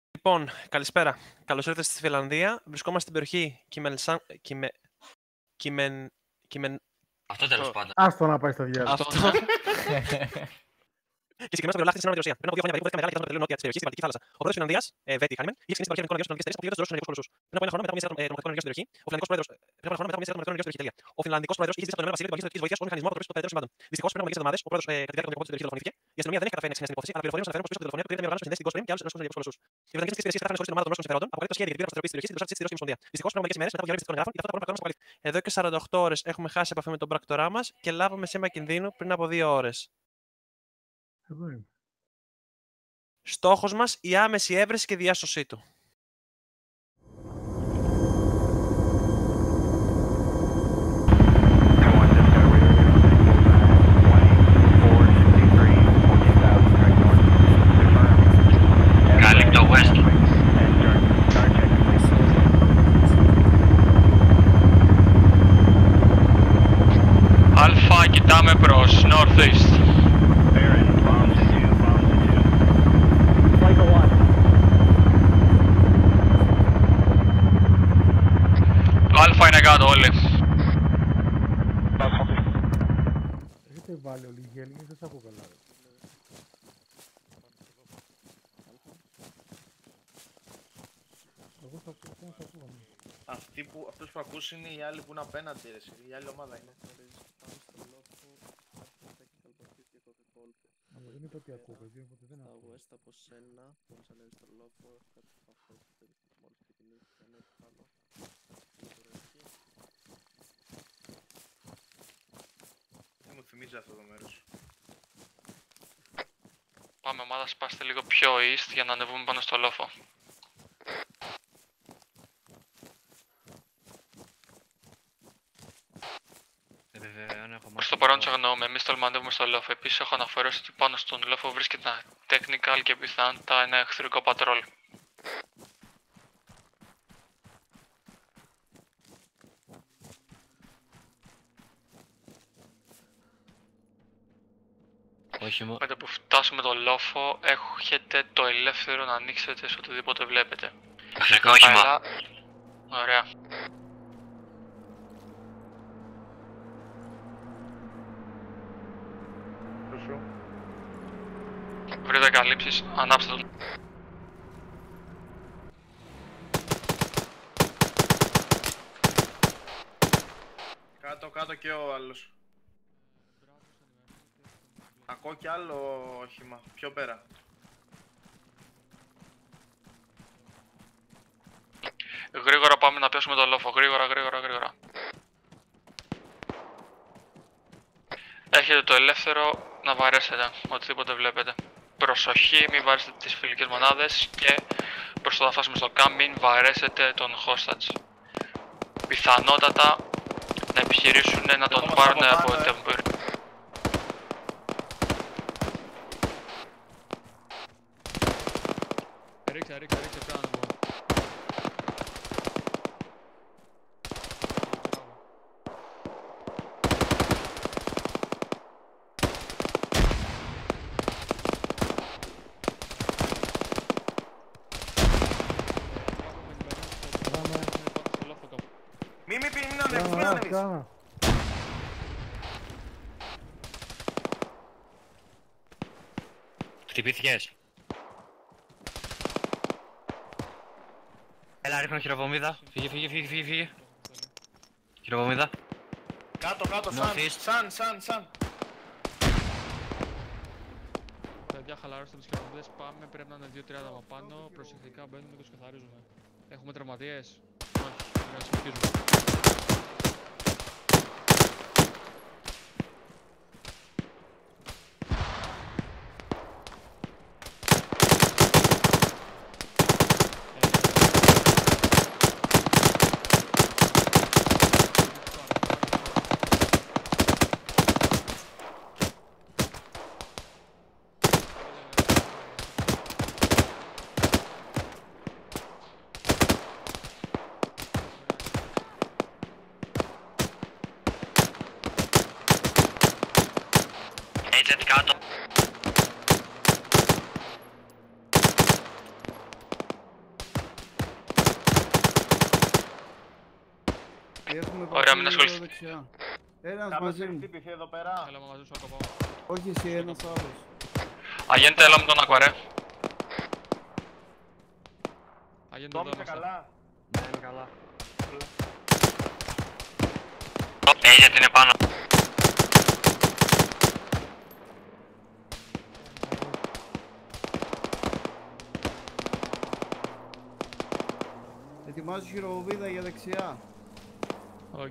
Λοιπόν, καλησπέρα. Καλώς ήρθατε στη Φιλανδία. Βρισκόμαστε στην περιοχή Αυτό τέλος πάντων. Άστο να πάει στο διάλογο. Αυτό. Και συγκεκριμένα στο Βελάχτη, στην Ρωσία. Πριν από 2 χρόνια περίπου, βρέθηκα μεγάλη και νότια τη περιοχή, στην Βαλτική θάλασσα. Ο πρόεδρος της Φιλανδίας, Βέτη Χάνιμεν, είχε ξεκινήσει την παροχή ενεργών γεωργικών εταιρείας που πλήρωσε τους Ρώσους ενεργούς κολοσσούς. Πριν από ένα χρόνο μετά από μια σειρά τρομοκρατικών ενεργειών στην περιοχή, ο Φιλανδικός πρόεδρος είχε ζητήσει από το Ηνωμένο Βασίλειο την παροχή στρατιωτικής βοήθειας ως μηχανισμό αποτροπής των περαιτέρω συμβάντων. Δυστυχώς, πριν από μερικές εβδομάδες, ο πρόεδρος κατά τη διάρκεια των διακοπών της περιοχής δολοφονήθηκε. Η αστυνομία δεν έχει καταφέρει να εξηγήσει την υπόθεση, αλλά πληροφορίες μας αναφέρουν πως πίσω από τη δολοφονία του κρύβεται μια οργάνωση που συνδέει την Ghost Stream και άλλους ενεργούς κολοσσούς. Οι βρετανικές υπηρεσίες κατάφεραν χωρίς την ομάδα των Ρώσων συμφερόντων, αποκαλύπτουν σχέδια για την πύρα της περιοχής και την προσάρτηση της Ρωσικής Ομοσπονδίας. Δυστυχώς, πριν από μερικές ημέρες μετά από διαρροή μυστικών εγγράφων, γι' αυτό τα πρόβλημα μας αποκαλύφθηκαν. Εδώ και 48 ώρες έχουμε χάσει επαφή με τον πράκτορά μας και λάβαμε σήμα κινδύνου πριν από 2 ώρες. Στόχος μας η άμεση έβρεση και διάσωσή του. Καλύπτω West. Αλφα, κοιτάμε προς Northeast. Αλφα είναι κάτω όλοι. Έχετε βάλει όλοι οι γέλοι, δεν σ' ακούω καλά. Εγώ θα ακούω, δεν σ' ακούω. Αυτός που ακούς είναι οι άλλοι που είναι απέναντι, ρε, η άλλη ομάδα είναι. Αλλά δεν είπα ότι ακούω, παιδί, οπότε δεν ακούω. West από σένα, μόλις ανέβεις στον λόφο, κάτι από αυτό, μόλις ξεκινήσεις, ανέβεις πάνω. Δεν μου θυμίζει αυτό το μέρος. Πάμε ομάδα, σπάστε λίγο πιο east για να ανεβούμε πάνω στο λόφο. Προς το παρόν τσαγνώμε, εμείς τολμάμε να ανέβουμε στο λόφο. Επίσης έχω αναφέρωση ότι πάνω στον λόφο βρίσκεται ένα technical και πιθανότατα ένα εχθρικό πατρόλ. Με το που φτάσουμε το λόφο, έχετε το ελεύθερο να ανοίξετε σε οτιδήποτε βλέπετε. Εχθρικό όχημα. Ωραία. Βρείτε καλύψεις, ανάψτε τον. Κάτω και ο άλλος. Ακούω κι άλλο όχημα, πιο πέρα. Γρήγορα πάμε να πιάσουμε το λόφο, γρήγορα. Έχετε το ελεύθερο να βαρέσετε οτιδήποτε βλέπετε. Προσοχή, μην βαρέσετε τις φιλικές μονάδες και προς το να φτάσουμε στο camp μην βαρέσετε τον hostage. Πιθανότατα να επιχειρήσουν να τον πάρουν από temporary. Ρίξε πάνω από. Μην ανέβεις. Χτυπήθηκες. Έλα, ρίχνω χειροβομίδα. Φύγε. Χειροβομίδα. Κάτω, σαν. Παιδιά, χαλαρώστε τους χειροβομίδες, πάμε, πρέπει να είναι 2-30 από πάνω, προσεκτικά μπαίνουμε και τους καθαρίζουμε. Έχουμε τραυματίες? Όχι, να συνεχίζουμε. έχουμε Ωραία, μην επαφή ασχολείσαι. δεξιά. Ένας Κάποιος μαζί έχει μου. χτύπηθει εδώ πέρα. Έλα μαζί σου ακόμα. Όχι εσύ, ένας άλλος. Αγέντε, έλα με τον Ακουαρέ. Αγέντε εδώ Τόμισε είμαστε. καλά. Ναι, είμαι καλά. Γιατί είναι πάνω. Ετοιμάζω χειροβομβίδα για δεξιά. Οκ.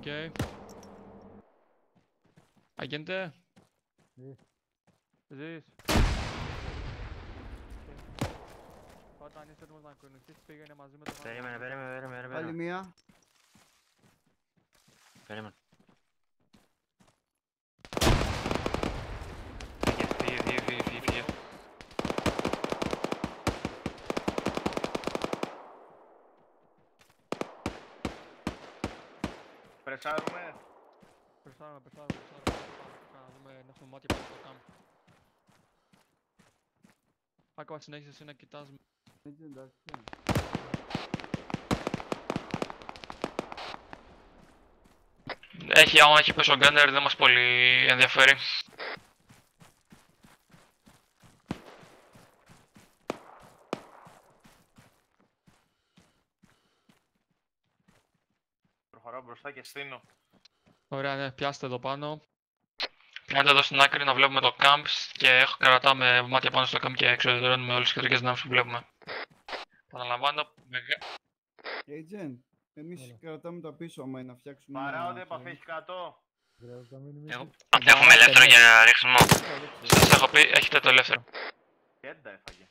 Αγέντε. Ναι. Ζεις. Όταν είσαι έτοιμος να κουνηθείς, πήγαινε μαζί με τον άλλο. Περίμενε. Άλλη μία. Περίμενε. Φύγε. Πρεσάρουμε. Περσάρουμε. Να δούμε, να έχουμε μάτια πάνω στο κάμπ. Άκουα συνέχισε εσύ να κοιτάς. Έτσι εντάξει. Άμα έχει πέσει ο Gunner δεν μας πολύ ενδιαφέρει. Προχωράω μπροστά και στείνω. Ωραία, ναι, πιάστε εδώ πάνω. Κάντε εδώ στην άκρη να βλέπουμε το camp και κρατάμε μάτια πάνω στο camp και εξοδετερώνουμε όλες τις κεντρικές δυνάμεις που βλέπουμε. Παραλαμβάνω, Agent, εμείς κρατάμε τα πίσω άμα είναι να φτιάξουμε... Παράονται επαφή κάτω. Χρειάζεται να μείνουμε εκεί. έχουμε ελεύθερο για ρίξιμο. Σας έχω πει, έχετε το ελεύθερο. Κέντα έφαγε.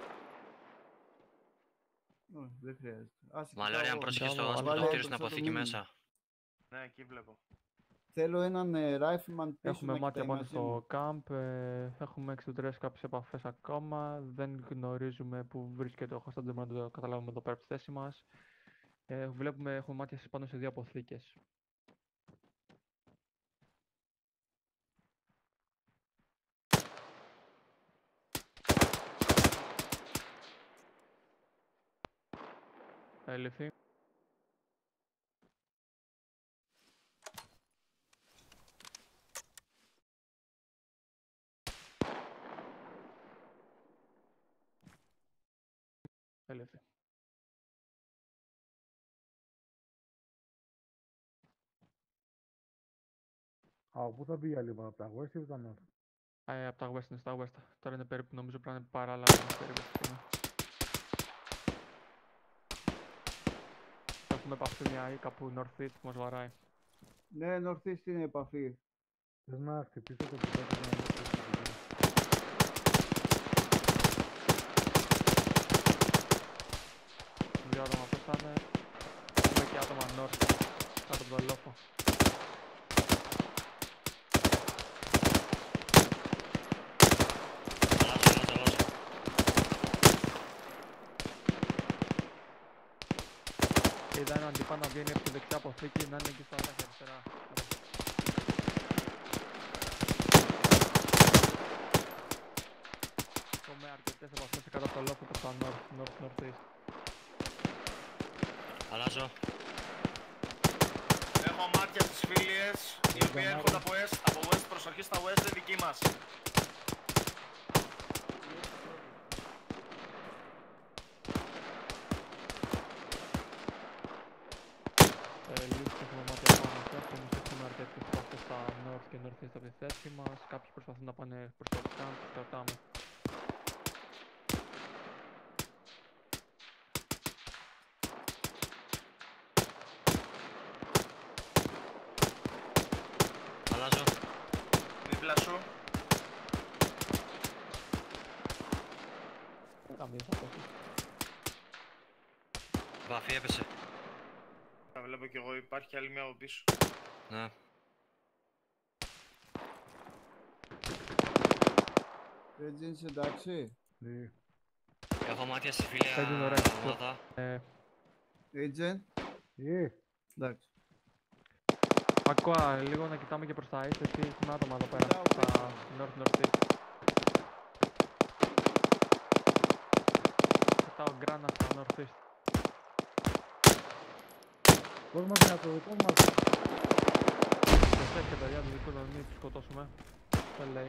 Όχι, δεν χρειάζεται. Άσε, Μαλάρι, αν κοιτάω. πρόσεχες στο Βάλε άσπρο το κτίριο στην το αποθήκη μήνυμα. μέσα. Ναι, εκεί βλέπω. Θέλω έναν rifleman πίσω Έχουμε να μάτια κοιτάει πάνω μαζί μου. στο camp. Έχουμε εξουδρέσει κάποιες επαφές ακόμα. Δεν γνωρίζουμε που βρίσκεται ο hostage, δεν μπορούμε να το καταλάβουμε εδώ πέρα από τη θέση μας. Έχουμε μάτια πάνω σε δύο αποθήκες. Έλειφη. Έλειφη. Πού θα πήγα λοιπόν, από τα West ή από τα North? Από τα West είναι στα West. Τώρα είναι περίπου, νομίζω πρέπει να είναι παράλληλα περίπου στη στιγμή. Έχουμε επαφή μια ή κάπου Northeast που μας βαράει. Ναι, Northeast είναι επαφή. Θες να χτυπήσω το πιτάκι για να μην χτυπήσω. Δύο άτομα πέσανε. Έχουμε και άτομα North κάτω από τον λόφο. Αλλάζω. Είδα έναν τυπά να βγαίνει από τη δεξιά αποθήκη να είναι εκεί στα δάχτυλα αριστερά. Έχουμε αρκετές επαφές κάτω από το λόφο προς τα north-east. Αλλάζω. Έχω μάτια στις φίλιες, οι οποίοι έρχονται από west. Από west, προσοχή στα west, είναι δική μας. Λύσεις έχουμε μάτια πάνω σε αυτό, εμείς έχουμε αρκετές επαφές στα north και north-east από τη θέση μας. Κάποιοι προσπαθούν να πάνε προς το camp, τους κρατάμε. Αλλάζω. Δίπλα σου. Καμία θα πέσει. Βαφή έπεσε. Τα βλέπω κι εγώ, υπάρχει άλλη μία από πίσω. Ναι. Reggie, είσαι εντάξει. Ναι. Έχω μάτια στη φίλια Παίζουν ωραία. ομάδα. Agent, εντάξει. Ακούω λίγο να κοιτάμε και προς τα east, εσύ έχουμε άτομα εδώ πέρα, Κοιτάω στα north-northeast. Κοιτάω γκράνα στα northeast. Πώς μας είναι το δικό μας. Προσέχετε παιδιά, τους δικούς να μην τους σκοτώσουμε. Δεν λέει.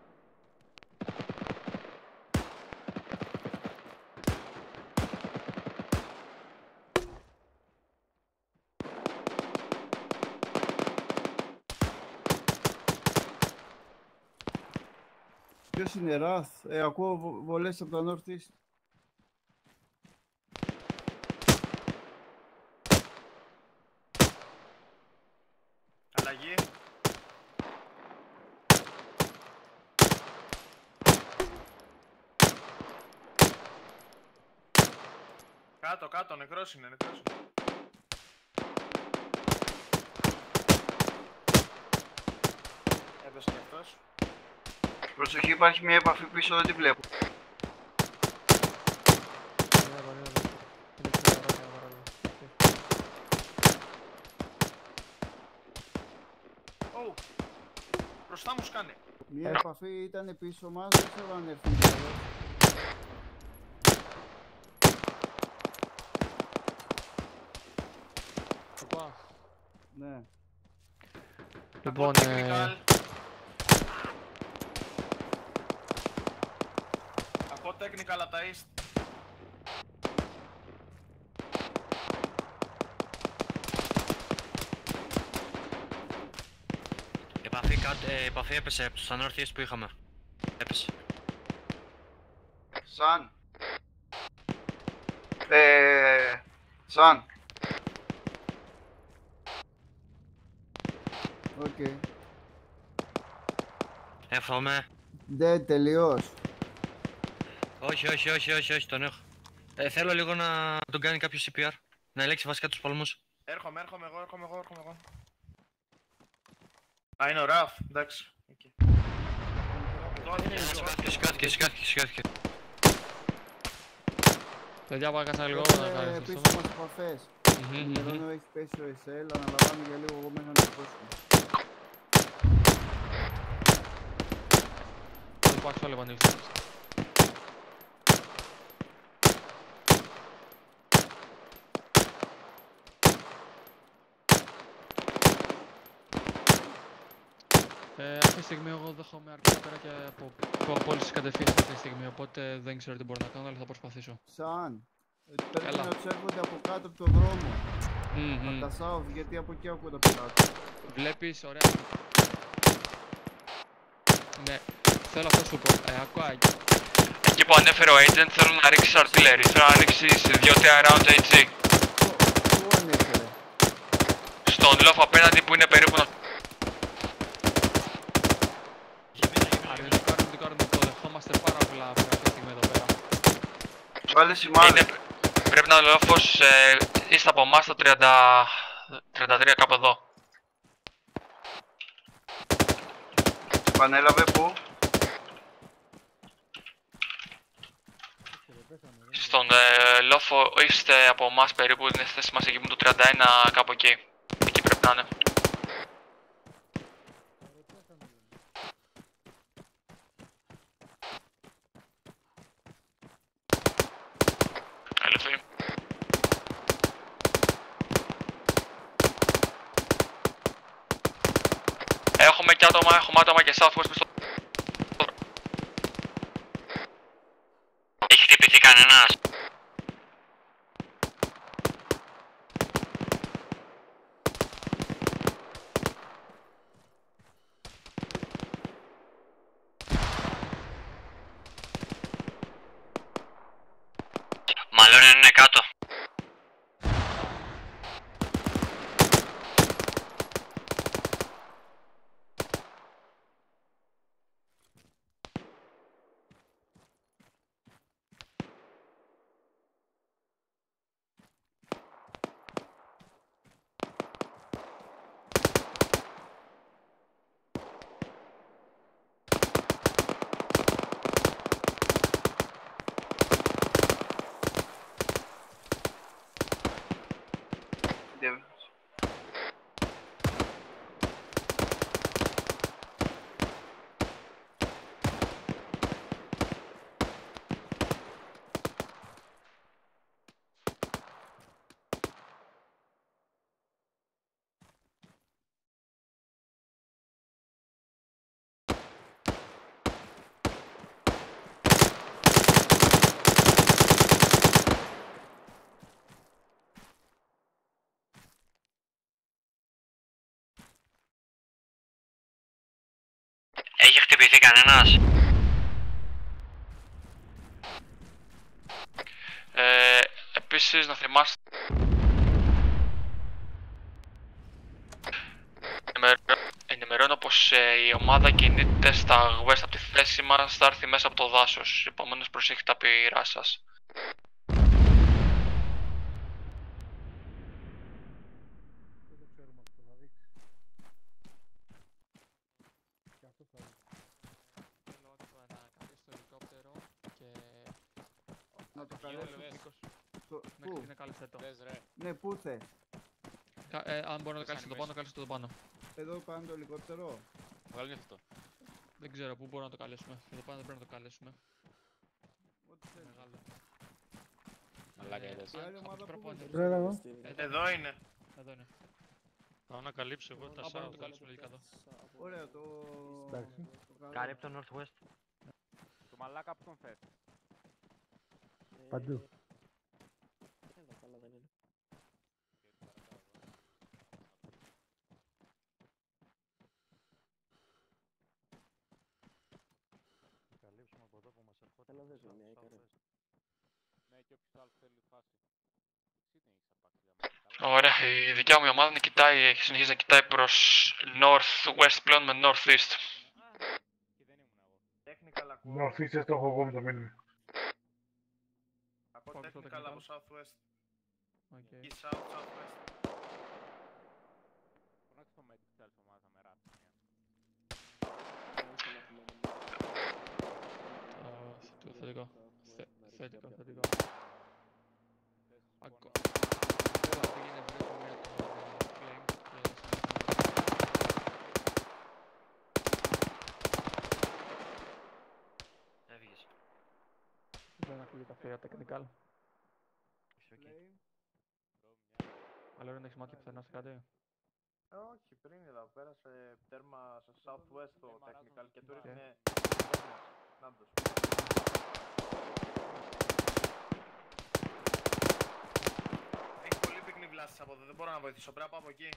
Ποιος είναι, Ραθ? Ακούω βολές από τα North East. Αλλαγή. Κάτω, κάτω, νεκρός είναι, νεκρός είναι. Έπεσε κι αυτός. Προσοχή, υπάρχει μια επαφή πίσω, δεν τη βλέπω. Ω, μπροστά μου σκάνε. Μια επαφή ήταν πίσω μας, δεν ξέρω αν έρθει τώρα. Οπα. Ναι. Λοιπόν, Technical. Ακούω technical από τα east. Επαφή έπεσε στα North East που είχαμε. Έπεσε. Σαν. Σαν. Οκ. Εύχομαι. Δεν τελειώς. Όχι, τον έχω. Θέλω λίγο να τον κάνει κάποιο CPR. Να ελέγξει βασικά τους παλμούς. Έρχομαι εγώ. Α, είναι ο Ραφ, εντάξει. Εκεί. Σηκώθηκε. παιδιά πάγασα λίγο να Έχουμε κάνεις πίσω αυτό. μας επαφές. Μμμ, Ενημερώνω, έχει πέσει ο SL, αναλαμβάνω για λίγο εγώ μέχρι να το πρόσουμε. Θα υπάρξει όλοι πανίξεις. Αυτή τη στιγμή εγώ δέχομαι αρκετά πέρα και από όλες τις κατευθύνσεις αυτή τη στιγμή, οπότε δεν ξέρω τι μπορώ να κάνω, αλλά θα προσπαθήσω. Σαν. Πρέπει Έλα. να τους έρχονται από κάτω από το δρόμο. Μμμ. Από τα south, γιατί από εκεί ακούω τα πειράτο. Βλέπεις, ωραία. Ναι, θέλω αυτό σου πω. Ακούω. Εκεί που ανέφερε ο agent θέλω να ρίξεις artillery. Θέλω να ρίξεις 2-3 round HG. Πού ανέφερε? Στον λόφο απέναντι που είναι περίπου να... Αρνητικό, δεχόμαστε πάρα πολλά αυτή τη στιγμή εδώ πέρα. Βάλε σημάδι. Πρέπει να είναι ο λόφος είστε από εμάς το 33 κάπου εδώ. Πανέλαβε πού? Στον λόφο είστε από εμάς περίπου, είναι στη θέση μας εκεί που το 31 κάπου εκεί. Εκεί πρέπει να είναι. Ελευθερή. Έχουμε άτομα και southwest πίσω. Έχει χτυπηθεί κανένας? Μάλλον είναι κάτω. κανένας. Επίσης, να θυμάστε... Ενημερώνω πως η ομάδα κινείται στα west από τη θέση μας, θα έρθει μέσα από το δάσος. Επομένως, προσέχετε τα πυρά σας. Δεν το ξέρουμε αυτό, θα δείξει. Και αυτό θα δείξει. Θέλω άτομα να καλέσει το ελικόπτερο και... Να το καλέσω. Να Πού? κάλεσε το. Ναι, πού θε. Αν μπορώ να το καλέσω το πάνω, κάλεσε το πάνω. Εδώ πάνω το ελικόπτερο. Βγάλει αυτό. Δεν ξέρω πού μπορούμε να το καλέσουμε. Εδώ πάνω δεν πρέπει να το καλέσουμε. Ό,τι θέλεις. Μεγάλο. Μαλάκα είδες. Η άλλη από ομάδα εκεί πέρα πού που είναι. βρίσκεται? Βρέρα εδώ. Εδώ είναι. Εδώ είναι. Πάω να καλύψω εγώ τα Μπορούμε να το south. καλέσουμε λογικά εδώ. Ωραία, το... Εντάξει. το καλό. Κάρι το northwest. Το μαλάκα που τον θες. Παντού. Καλύψουμε από εδώ που μας ερχόταν. Ναι, και όποιος άλλος θέλει φάση. Εσύ την έχεις απάξει για μένα. Ωραία, η δικιά μου ομάδα συνεχίζει να κοιτάει προς northwest πλέον με northeast. Και δεν ήμουν εγώ. Technical ακούω. Νορθίστες το έχω εγώ με το μήνυμα. Ακούω Focus στο technical technical. από southwest. Οκ. Εκεί south, southwest. Φωνάξε το medic της άλλης ομάδας να με ράψει. Θετικό. Θετικό, θετικό. Ακόμα. Πήγαινε βρέσω μία το flame και Έφυγες. δεν ακούγεται αυτή η technical. Αλλά δεν έχεις μάτια πουθενά σε κάτι. Όχι, πριν είδα, πέρασε τέρμα στο southwest το technical και του Οκ. ρίχνε... Νάντος. Έχει πολύ πυκνή βλάστηση από εδώ, δεν μπορώ να βοηθήσω, πρέπει να πάω από εκεί.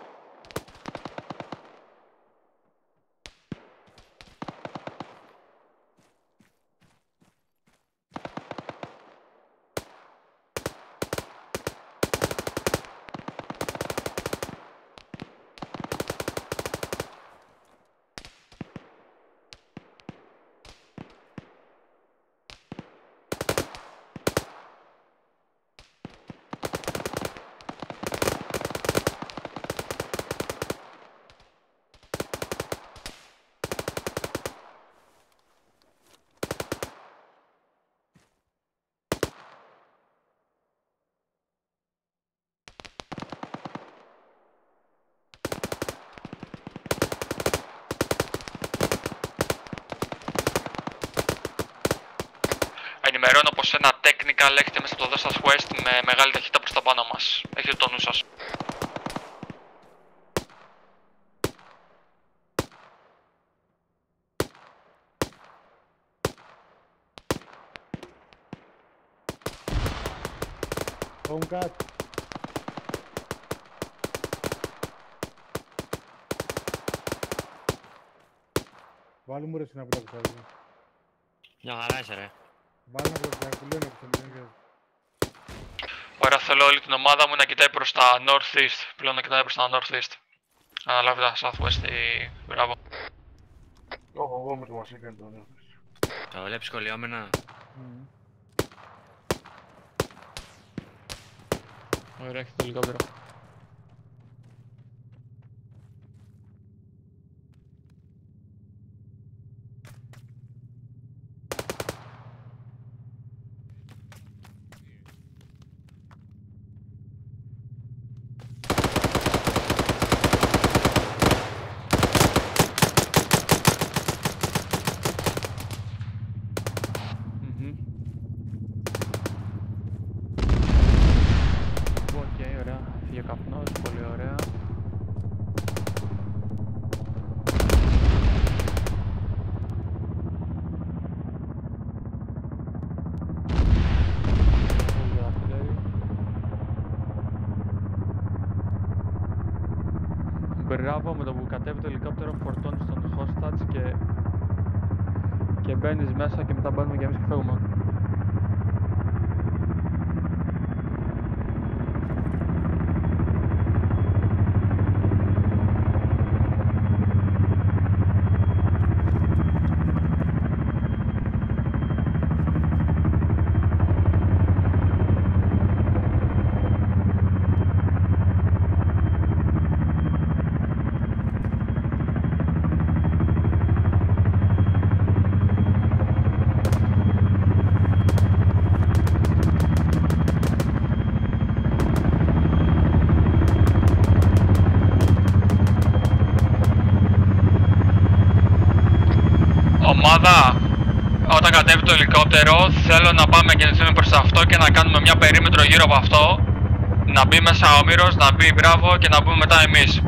Ενημερώνω πως ένα technical έχετε μέσα από το southwest με μεγάλη ταχύτητα προς τα πάνω μας. Έχετε το νου σας. Home cut. Βάλε μου ρε συναπητά που θα βγει. Μια χαρά είσαι ρε. Βάλε να προσφέρει που λένε που θα βγει. Ωραία, θέλω όλη την ομάδα μου να κοιτάει προς τα northeast. Πλέον να κοιτάει προς τα northeast. Αναλάβει τα southwest ή... Μπράβο. Το έχω εγώ με το μας έκανε το νέο. Το βλέπεις σχολιόμενα. Ωραία, έχει το ελικόπτερο. Οκ, ωραία. Φύγε καπνός, πολύ ωραία. Πολύ artillery. Μπράβο, με το που κατέβει το ελικόπτερο φορτώνει στον hostage και Και μπαίνεις μέσα και μετά μπαίνουμε και εμείς και φεύγουμε. Ομάδα, όταν κατέβει το ελικόπτερο, θέλω να πάμε και να κινηθούμε προς αυτό και να κάνουμε μια περίμετρο γύρω από αυτό. Να μπει μέσα ο Όμηρος, να μπει Μπράβο και να μπούμε μετά εμείς.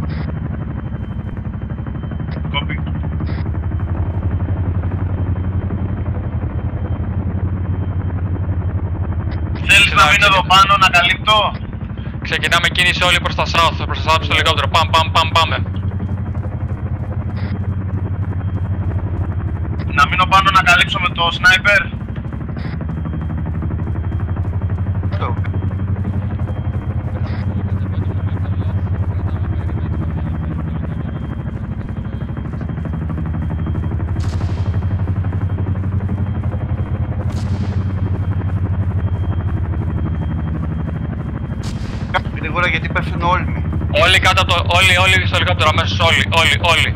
Κόπη. Θέλεις να μείνω εδώ πάνω να καλύπτω? Ξεκινάμε κίνηση όλοι προς τα south στο ελικόπτερο. Πάμε. Να μείνω πάνω να καλύψω με το σνάιπερ. Γρήγορα γιατί πέφτουν όλοι. Όλοι κάτω από το... Όλοι στο ελικόπτερο αμέσως, όλοι.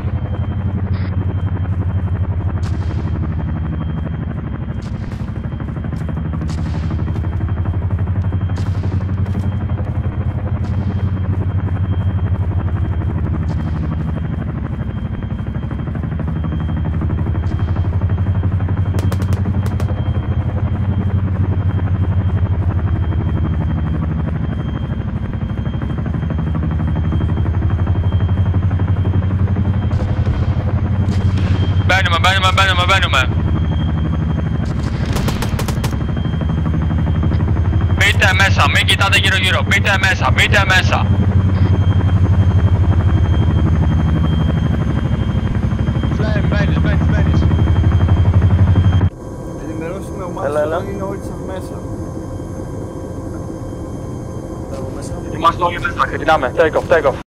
Μπαίνουμε. Μπείτε μέσα, μην κοιτάτε γύρω. Μπείτε μέσα. Μπαίνεις. Ενημερώσουμε ομάδα, είναι όλοι σας μέσα. Είμαστε όλοι μέσα, ξεκινάμε. Take off.